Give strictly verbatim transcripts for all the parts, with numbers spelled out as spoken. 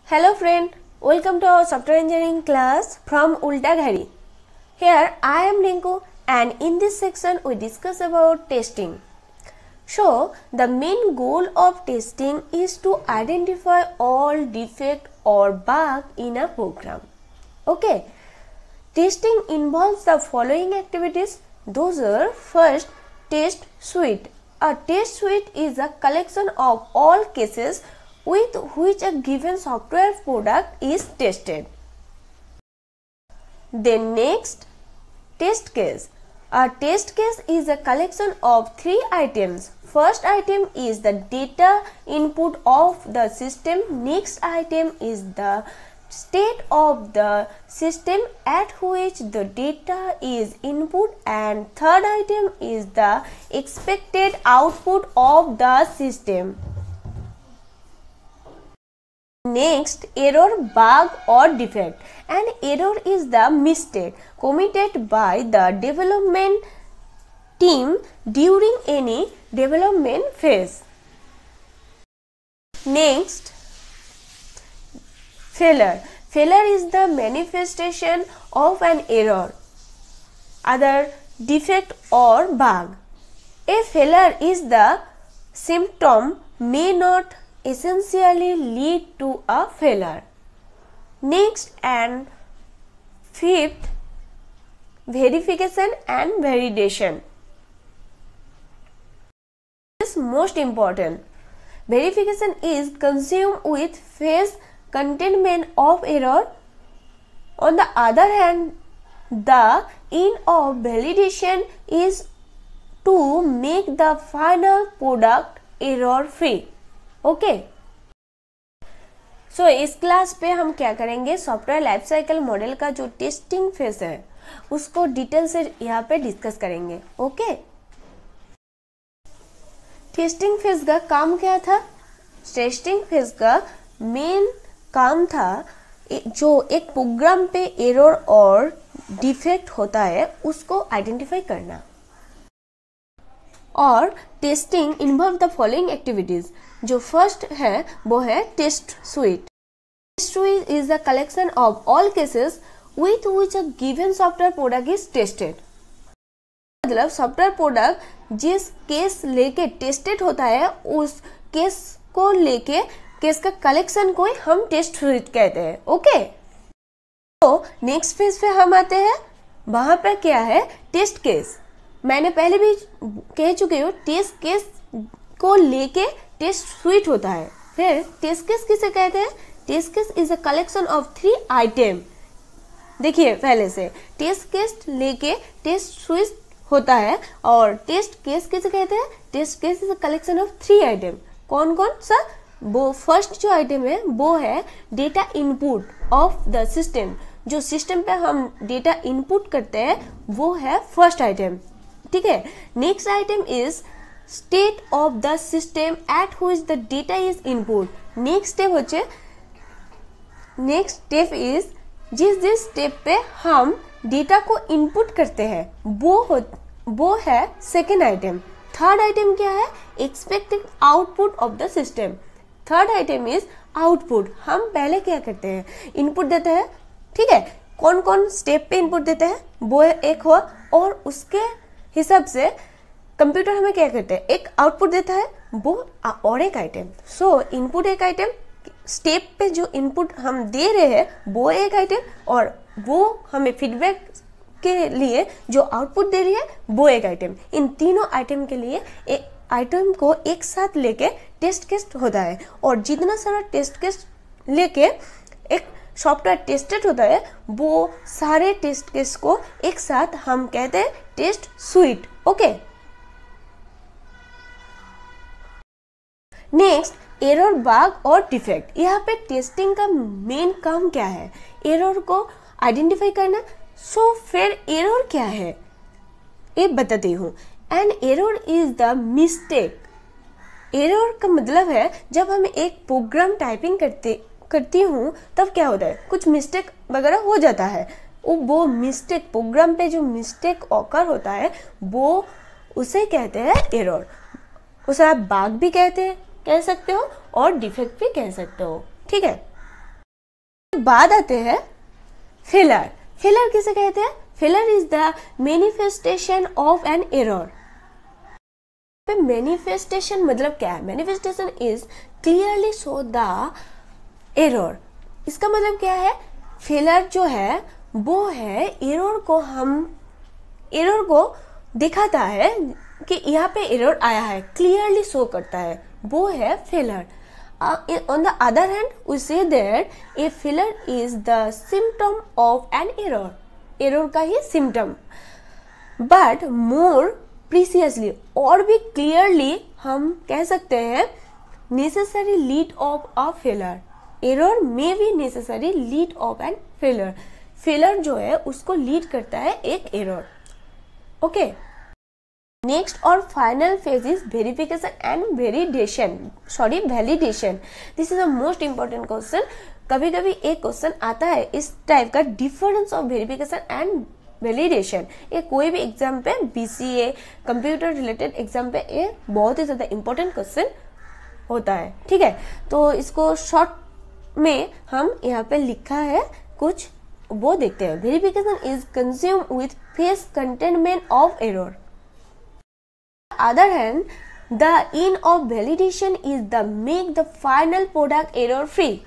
Hello friend, welcome to our software engineering class from Ulta Ghari. Here I am Rinku and in this section we discuss about testing. So the main goal of testing is to identify all defect or bug in a program. Okay, testing involves the following activities. Those are: first, test suite. A test suite is a collection of all cases with which a given software product is tested. Then next, test case. A test case is a collection of three items. First item is the data input of the system. Next item is the state of the system at which the data is input, and third item is the expected output of the system. Next, error, bug or defect. An error is the mistake committed by the development team during any development phase. Next, failure. Failure is the manifestation of an error, other defect or bug. A failure is the symptom may not essentially lead to a failure. Next and fifth, verification and validation. This is most important. Verification is consumed with phase containment of error. On the other hand, the aim of validation is to make the final product error free. Okay so इस class पे हम क्या करेंगे, software life cycle model का जो testing phase है उसको detail से यहाँ पे डिस्कस करेंगे. ओके टेस्टिंग फेज का काम क्या था? टेस्टिंग फेज का मेन काम था जो एक प्रोग्राम पे एरर और डिफेक्ट होता है उसको आइडेंटिफाई करना. और testing involve the following activities. जो फर्स्ट है वो है test suite. Test suite is the collection of all cases with which a given software product is tested. मतलब सॉफ्टवेयर प्रोडक्ट जिस केस लेके टेस्टेड होता है उस केस को लेके केस का कलेक्शन को हम टेस्ट सुइट कहते हैं. ओके तो नेक्स्ट फेज पे हम आते हैं. वहां पर क्या है, टेस्ट केस. मैंने पहले भी कह चुकी हूँ, टेस्ट केस को लेके टेस्ट सुइट होता है. फिर टेस्ट केस किसे कहते हैं? Test case is a collection of three item. देखिए पहले से टेस्ट केस लेके टेस्ट सुइट होता है और टेस्ट केस किसे कहते हैं? Test case is a collection of three item. कौन कौन सा? वो फर्स्ट जो आइटम है वो है data input of the system. जो सिस्टम पे हम डेटा इनपुट करते हैं वो है फर्स्ट आइटम. ठीक है. Next item is state of the system at which the data is input. Next step होचे नेक्स्ट स्टेप इज जिस जिस स्टेप पे हम डेटा को इनपुट करते हैं वो हो वो है सेकेंड आइटम. थर्ड आइटम क्या है? Expected output of the system. Third item is output. हम पहले क्या करते हैं, इनपुट देते हैं. ठीक है. कौन कौन स्टेप पे इनपुट देते हैं वो एक हुआ, और उसके हिसाब से कंप्यूटर हमें क्या करते हैं, एक आउटपुट देता है वो और एक आइटम. सो इनपुट एक आइटम, स्टेप पे जो इनपुट हम दे रहे हैं वो एक आइटम, और वो हमें फीडबैक के लिए जो आउटपुट दे रही है वो एक आइटम. इन तीनों आइटम के लिए एक आइटम को एक साथ लेके टेस्ट केस होता है. और जितना सारा टेस्ट केस लेके एक सॉफ्टवेयर टेस्टेड होता है वो सारे टेस्ट केस को एक साथ हम कहते हैं test suite. Okay next, error, bug और डिफेक्ट. यहाँ पे टेस्टिंग का मेन काम क्या है? एरर को आइडेंटिफाई करना. सो so, फिर एरर क्या है ये बताती हूँ. An error is the mistake. Error का मतलब है जब हम एक प्रोग्राम टाइपिंग करते करती हूँ तब क्या होता है, कुछ मिस्टेक वगैरह हो जाता है. वो मिस्टेक प्रोग्राम पे जो मिस्टेक ऑकर होता है वो उसे कहते हैं एरर. उसे आप बग भी कहते हैं कह सकते हो और डिफेक्ट भी कह सकते हो. ठीक है. बाद आते हैं फेलर। फेलर किसे कहते हैं? Failure is the manifestation of an error. Manifestation मतलब क्या है? Manifestation is clearly show the error. इसका मतलब क्या है? फेलर जो है वो है एरर को हम एरर को दिखाता है कि यहाँ पे एरर आया है, क्लियरली शो करता है, वो है failure. On the other hand we say that a failure is the symptom of an error. Error का ही सिम्टम। बट मोर प्रीसियसली और भी क्लियरली हम कह सकते हैं necessary lead of a failure. Error may be necessary lead of an failure. Failure जो है उसको लीड करता है एक एरर। ओके, नेक्स्ट और final phase is verification and validation sorry validation. This is a most important question. कभी कभी एक क्वेश्चन आता है इस टाइप का, difference of verification and validation. ये कोई भी एग्जाम पे, बीसीए कंप्यूटर रिलेटेड एग्जाम पे ये बहुत ही ज्यादा इंपॉर्टेंट क्वेश्चन होता है। ठीक है, तो इसको शॉर्ट में हम यहाँ पे लिखा है कुछ, वो देखते हैं। Verification is consume with phase containment of error. Other hand the aim of validation is the make the final product error free.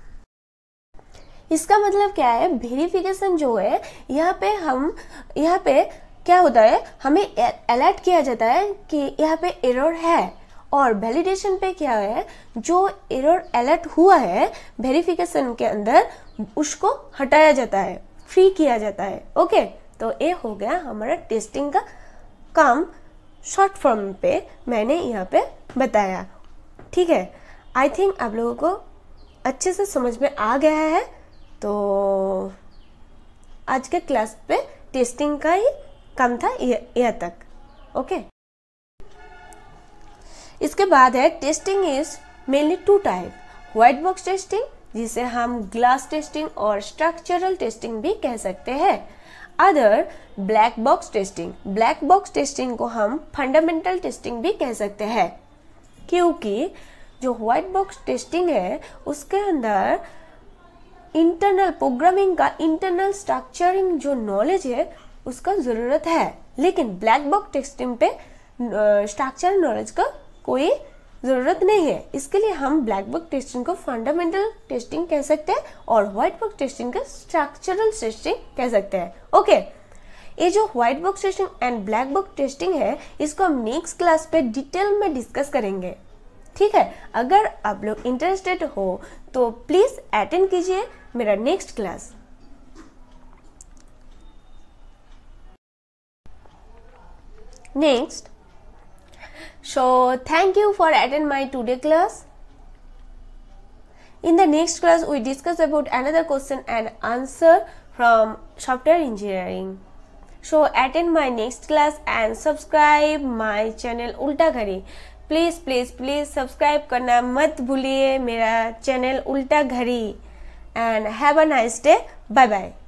इसका मतलब क्या है? वेरिफिकेशन जो है यहाँ पे हम यहाँ पे क्या होता है, हमें अलर्ट किया जाता है कि यहाँ पे एरर है, और वैलिडेशन पे क्या है, जो एरर अलर्ट हुआ है वेरिफिकेशन के अंदर उसको हटाया जाता है, फ्री किया जाता है। ओके, तो ये हो गया हमारा टेस्टिंग का काम। शॉर्ट फॉर्म पे मैंने यहाँ पे बताया। ठीक है, आई थिंक आप लोगों को अच्छे से समझ में आ गया है। तो आज के क्लास पे टेस्टिंग का ही काम था यह तक। ओके, इसके बाद है testing is mainly two type, white box testing जिसे हम ग्लास टेस्टिंग और स्ट्रक्चरल टेस्टिंग भी कह सकते हैं। Other black box testing. Black box testing को हम फंडामेंटल टेस्टिंग भी कह सकते हैं, क्योंकि जो व्हाइट बॉक्स टेस्टिंग है उसके अंदर इंटरनल प्रोग्रामिंग का इंटरनल स्ट्रक्चरिंग जो नॉलेज है उसका जरूरत है, लेकिन ब्लैक बॉक्स टेस्टिंग पे स्ट्रक्चर नॉलेज का कोई जरूरत नहीं है। इसके लिए हम ब्लैक बॉक्स टेस्टिंग को फंडामेंटल टेस्टिंग कह सकते हैं और व्हाइट बॉक्स टेस्टिंग को स्ट्रक्चरल टेस्टिंग कह सकते हैं। ओके, ये जो white box testing and black box testing है इसको हम नेक्स्ट क्लास पे डिटेल में डिस्कस करेंगे। ठीक है, अगर आप लोग इंटरेस्टेड हो तो प्लीज अटेंड कीजिए मेरा next class. Next, so thank you for attend my today class. In the next class we discuss about another question and answer from software engineering. So attend my next class and subscribe my channel उल्टा घड़ी। Please please please subscribe करना मत भूलिए मेरा channel उल्टा घड़ी। And have a nice day. Bye bye.